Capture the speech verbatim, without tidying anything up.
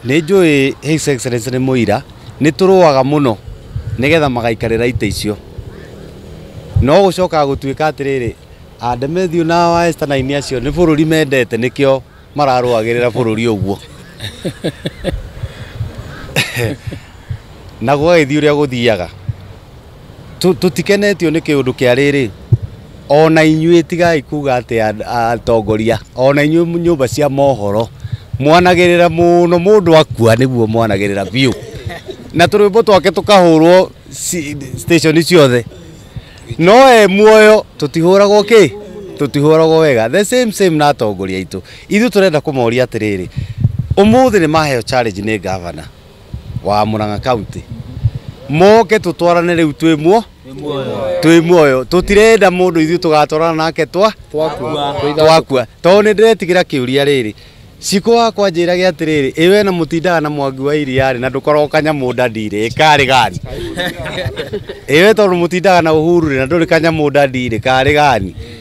nä njå ä His Excellency nä må ira nä tå råaga må no nä getha magaikarä ra itä icio no gå cokaga gå tuä ka atä rä rä Andemethio na wa Esther acio nä bå rå ri mendete nä kä o mararåagä rä ra bå rå ri å guo na gwagäthiä å rä a gå thiaga tå tikenetio nä kä å ndå kä a rä rä ona inyuä tigai kuga atä atongoria ona inyuä nyå mba cia mohoro mwanagä rä ra må no må ndå akua nä guo mwanagä rä ra biå na tå rwä mbo twake tå kahå rwo station ciothe no e muoyo tå tihå ragwo kä tå tihå ragwo wega the same same na atongoria aitå ithuä tå renda kå moria atä rä rä å må thä nä maheo challenge nä gavana wa Murang'a County moke tå twarane rä u twä muo twä muoyo tå tirenda må ndå ithuä tå gatwarana nake twa twakua tondå nä ndä retigä ra kä å ria rä rä cikå wakwa njä rage atä rä rä ä we na må tindaga na mwangi wa iriarä na ndå koragwo kanyamå ndandirä ä karä gani ä we tondå må tindaga na å huru rä na ndå rä kanyamå ndandirä karä gani